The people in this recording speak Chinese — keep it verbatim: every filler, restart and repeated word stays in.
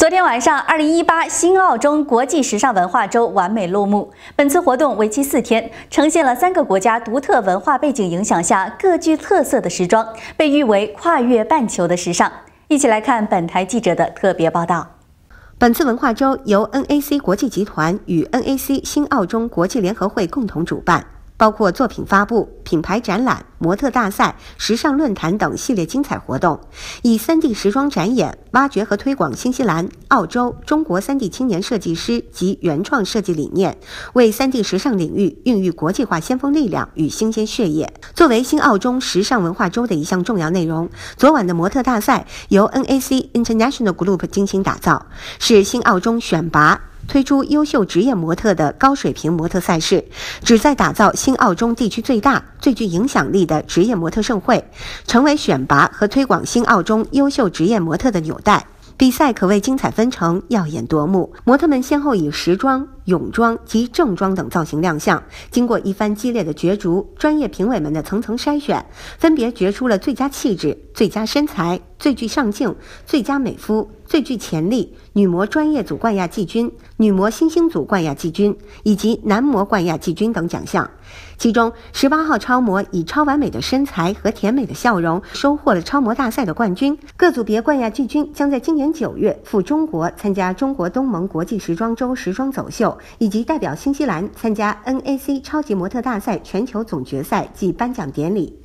昨天晚上，二零一八新澳中国际时尚文化周完美落幕。本次活动为期四天，呈现了三个国家独特文化背景影响下各具特色的时装，被誉为跨越半球的时尚。一起来看本台记者的特别报道。 本次文化周由 N A C 国际集团与 N A C 新澳中国际联合会共同主办，包括作品发布、品牌展览、模特大赛、时尚论坛等系列精彩活动，以 三 D 时装展演挖掘和推广新西兰、澳洲、中国 三 D 青年设计师及原创设计理念，为 三 D 时尚领域孕育国际化先锋力量与新鲜血液。作为新澳中时尚文化周的一项重要内容，昨晚的模特大赛由 N A C International Group 精心打造，是新澳中选拔 推出优秀职业模特的高水平模特赛事，旨在打造新澳中地区最大、最具影响力的职业模特盛会，成为选拔和推广新澳中优秀职业模特的纽带。 比赛可谓精彩纷呈、耀眼夺目，模特们先后以时装、泳装及正装等造型亮相。经过一番激烈的角逐，专业评委们的层层筛选，分别决出了最佳气质、最佳身材、最具上镜、最佳美肤、最具潜力女模专业组冠亚季军、女模新星组冠亚季军以及男模冠亚季军等奖项。其中，十八号超模以超完美的身材和甜美的笑容收获了超模大赛的冠军。各组别冠亚季军将在今年九月赴中国参加中国东盟国际时装周时装走秀，以及代表新西兰参加 N A C 超级模特大赛全球总决赛暨颁奖典礼。